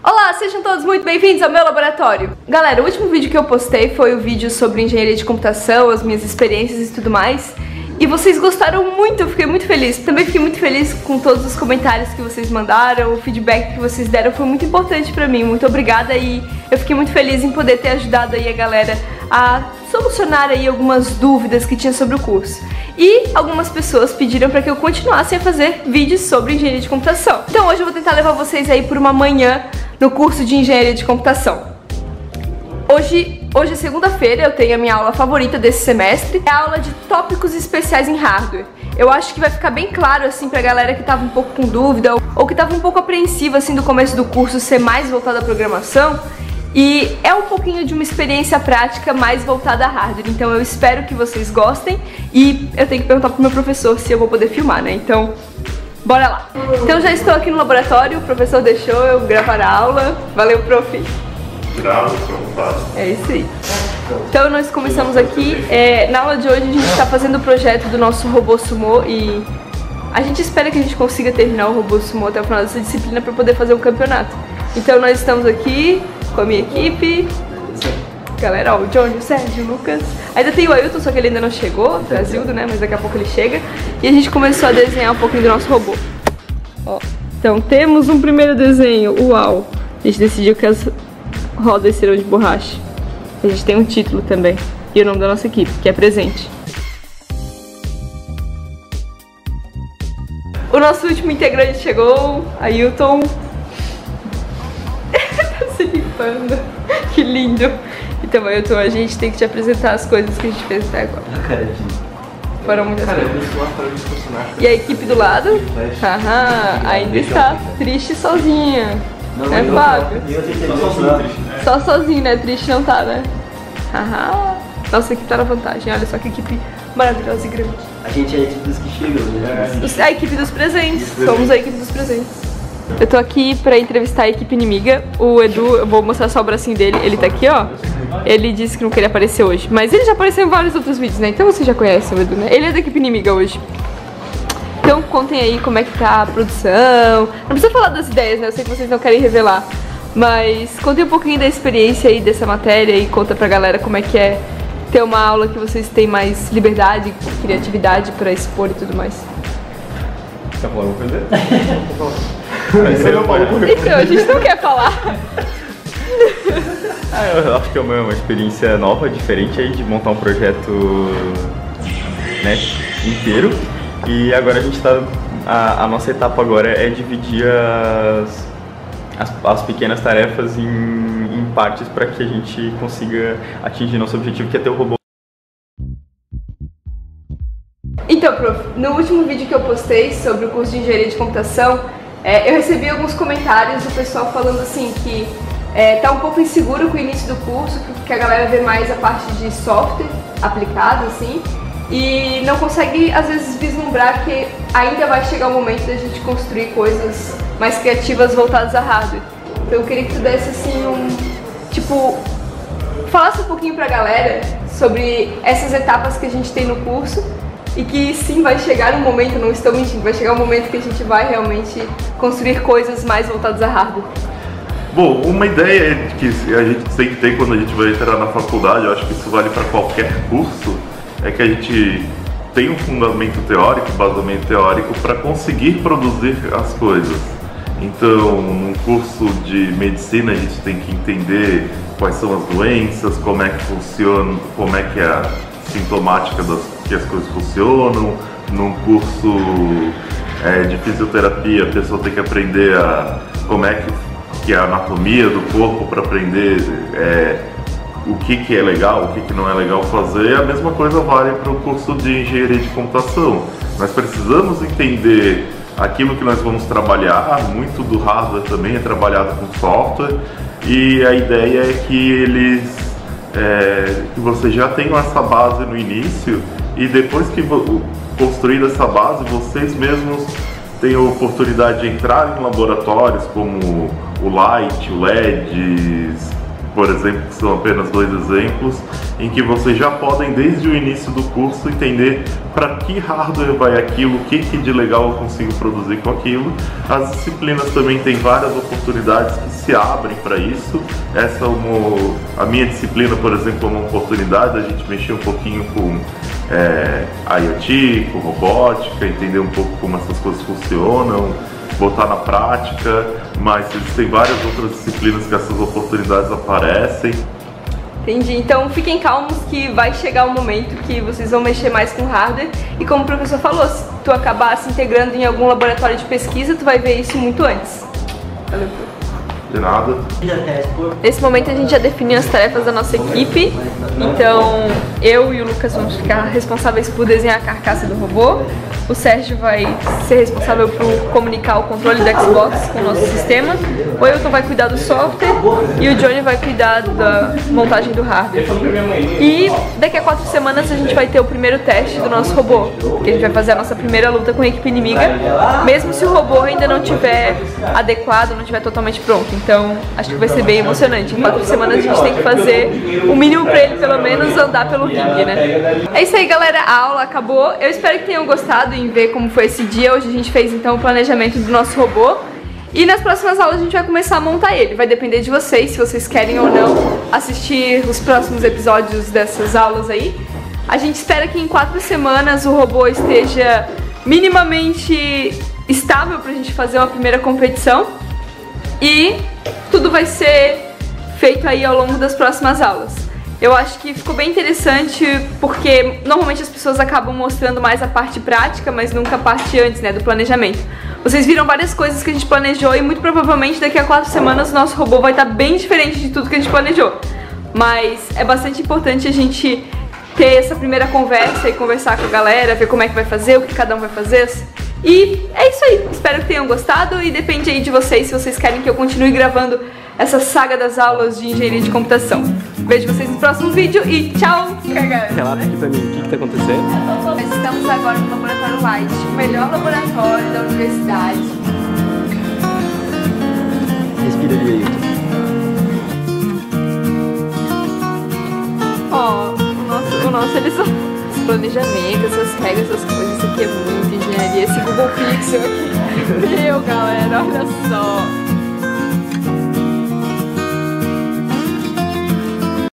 Olá, sejam todos muito bem-vindos ao meu laboratório. Galera, o último vídeo que eu postei foi o vídeo sobre engenharia de computação, as minhas experiências e tudo mais. E vocês gostaram muito, eu fiquei muito feliz. Também fiquei muito feliz com todos os comentários que vocês mandaram, o feedback que vocês deram foi muito importante pra mim. Muito obrigada e eu fiquei muito feliz em poder ter ajudado aí a galera a solucionar aí algumas dúvidas que tinha sobre o curso. E algumas pessoas pediram para que eu continuasse a fazer vídeos sobre engenharia de computação. Então hoje eu vou tentar levar vocês aí por uma manhã no curso de engenharia de computação. Hoje é segunda-feira, eu tenho a minha aula favorita desse semestre, é a aula de tópicos especiais em hardware. Eu acho que vai ficar bem claro assim pra galera que tava um pouco com dúvida ou que tava um pouco apreensiva assim do começo do curso ser mais voltado à programação. E é um pouquinho de uma experiência prática mais voltada a hardware, então eu espero que vocês gostem e eu tenho que perguntar pro meu professor se eu vou poder filmar, né? Então, bora lá! Então já estou aqui no laboratório, o professor deixou eu gravar a aula. Valeu, prof! É isso aí. Então nós começamos aqui, na aula de hoje a gente está fazendo o projeto do nosso robô sumô e a gente espera que a gente consiga terminar o robô sumô até o final dessa disciplina para poder fazer um campeonato. Então nós estamos aqui com a minha equipe, galera, ó, o Johnny, o Sérgio, o Lucas, ainda tem o Ailton, só que ele ainda não chegou, Brasildo, né, mas daqui a pouco ele chega. E a gente começou a desenhar um pouquinho do nosso robô. Ó, então temos um primeiro desenho, uau, a gente decidiu que as rodas serão de borracha. A gente tem um título também e o nome da nossa equipe, que é Presente. O nosso último integrante chegou, Ailton. Tá se limpando. Que lindo. Então, Ailton, a gente tem que te apresentar as coisas que a gente fez até agora. Foram muitas coisas. E a equipe do lado? Haha, ainda está triste sozinha. Não é, Fábio? Só sozinho, né? Triste não tá, né? Haha. Nossa equipe tá na vantagem. Olha só que equipe maravilhosa e grande. A gente é a equipe dos que chegam, né? A equipe dos presentes. Somos a equipe dos presentes. Eu tô aqui pra entrevistar a equipe inimiga. O Edu, eu vou mostrar só o bracinho dele. Ele tá aqui, ó. Ele disse que não queria aparecer hoje. Mas ele já apareceu em vários outros vídeos, né? Então você já conhece o Edu, né? Ele é da equipe inimiga hoje. Então contem aí como é que tá a produção. Não precisa falar das ideias, né? Eu sei que vocês não querem revelar. Mas contem um pouquinho da experiência aí dessa matéria e conta pra galera como é que é ter uma aula que vocês têm mais liberdade, criatividade pra expor e tudo mais. Tá falando alguma coisa? Então, a gente não quer falar. Eu acho que é uma experiência nova, diferente aí de montar um projeto, né, inteiro. E agora a gente tá. A nossa etapa agora é dividir as pequenas tarefas em partes para que a gente consiga atingir nosso objetivo, que é ter o robô. Então, prof, no último vídeo que eu postei sobre o curso de engenharia de computação, eu recebi alguns comentários do pessoal falando assim que tá um pouco inseguro com o início do curso, que a galera vê mais a parte de software aplicado, assim, e não consegue, às vezes, vislumbrar que ainda vai chegar o momento da gente construir coisas mais criativas voltadas a hardware. Então eu queria que tu desse, assim, falasse um pouquinho pra galera sobre essas etapas que a gente tem no curso e que sim, vai chegar um momento, não estou mentindo, vai chegar um momento que a gente vai realmente construir coisas mais voltadas a hardware. Bom, uma ideia que a gente tem que ter quando a gente vai entrar na faculdade, eu acho que isso vale para qualquer curso, é que a gente tem um fundamento teórico, basamento teórico para conseguir produzir as coisas. Então, num curso de medicina a gente tem que entender quais são as doenças, como é que funciona, como é que é a sintomática que as coisas funcionam. Num curso de fisioterapia a pessoa tem que aprender como é que é a anatomia do corpo para aprender o que é legal, o que não é legal fazer. A mesma coisa vale para o curso de engenharia de computação. Nós precisamos entender aquilo que nós vamos trabalhar, muito do hardware também é trabalhado com software, e a ideia é que que vocês já tenham essa base no início e depois que construir essa base, vocês mesmos tenham a oportunidade de entrar em laboratórios como o Light, o LEDs, por exemplo, que são apenas 2 exemplos, em que vocês já podem, desde o início do curso, entender para que hardware vai aquilo, o que de legal eu consigo produzir com aquilo. As disciplinas também têm várias oportunidades que se abrem para isso. Essa é a minha disciplina, por exemplo, é uma oportunidade, a gente mexer um pouquinho com IoT, com robótica, entender um pouco como essas coisas funcionam, botar na prática, mas existem várias outras disciplinas que essas oportunidades aparecem. Entendi, então fiquem calmos que vai chegar o momento que vocês vão mexer mais com hardware e como o professor falou, se tu acabar se integrando em algum laboratório de pesquisa, tu vai ver isso muito antes. Valeu. De nada. Nesse momento a gente já definiu as tarefas da nossa equipe, então eu e o Lucas vamos ficar responsáveis por desenhar a carcaça do robô, o Sérgio vai ser responsável por comunicar o controle do Xbox com o nosso sistema, o Ailton vai cuidar do software e o Johnny vai cuidar da montagem do hardware. E daqui a 4 semanas a gente vai ter o primeiro teste do nosso robô, que a gente vai fazer a nossa primeira luta com a equipe inimiga, mesmo se o robô ainda não estiver adequado, não estiver totalmente pronto. Então acho que vai ser bem emocionante. Em 4 semanas a gente tem que fazer o mínimo pra ele pelo menos andar pelo ringue, né? É isso aí, galera, a aula acabou. Eu espero que tenham gostado em ver como foi esse dia. Hoje a gente fez então o planejamento do nosso robô. E nas próximas aulas a gente vai começar a montar ele. Vai depender de vocês, se vocês querem ou não assistir os próximos episódios dessas aulas aí. A gente espera que em 4 semanas o robô esteja minimamente estável pra gente fazer uma primeira competição. E tudo vai ser feito aí ao longo das próximas aulas. Eu acho que ficou bem interessante porque normalmente as pessoas acabam mostrando mais a parte prática, mas nunca a parte antes, né, do planejamento. Vocês viram várias coisas que a gente planejou e muito provavelmente daqui a 4 semanas o nosso robô vai estar bem diferente de tudo que a gente planejou. Mas é bastante importante a gente ter essa primeira conversa e conversar com a galera, ver como é que vai fazer, o que cada um vai fazer. E é isso aí, espero que tenham gostado e depende aí de vocês se vocês querem que eu continue gravando essa saga das aulas de engenharia de computação. Vejo vocês no próximo vídeo e tchau! Relata aqui pra mim, o que tá acontecendo? Estamos agora no Laboratório Light, o melhor laboratório da universidade. Respira ali aí. Ó, o nosso eles são os planejamentos, essas regras, essas coisas, isso aqui é muito engenharia, esse Google Pixel aqui. Meu, galera, olha só.